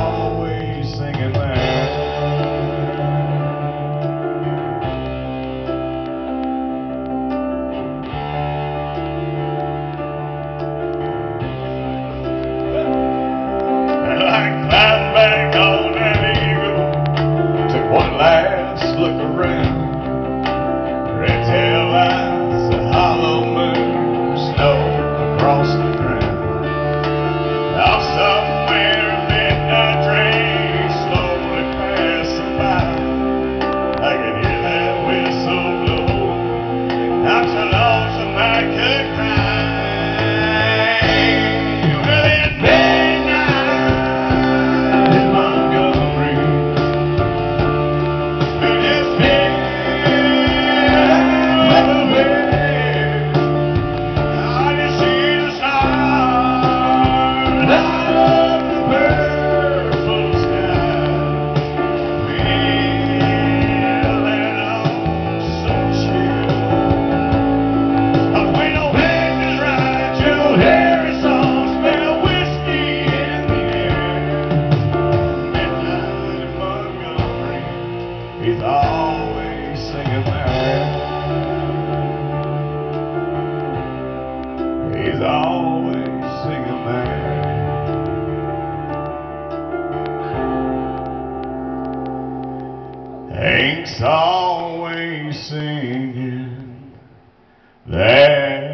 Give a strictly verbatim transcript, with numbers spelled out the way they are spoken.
always singing there. And I climbed back on that eagle, took one last look around. Red tail lights, a hollow moon, snow across the ground. Out somewhere, a midnight train slowly passing by. I could hear that whistle blow. I'm so lonesome I could cry. Well, at midnight in Montgomery, and it's midnight everywhere. I just see the stars out of the purple sky. Feel that lonesome chill. When the wind is right, you'll hear a song, smell whiskey in the air. Midnight in Montgomery, he's always singing there. He's always singing there. Hank's always singing there.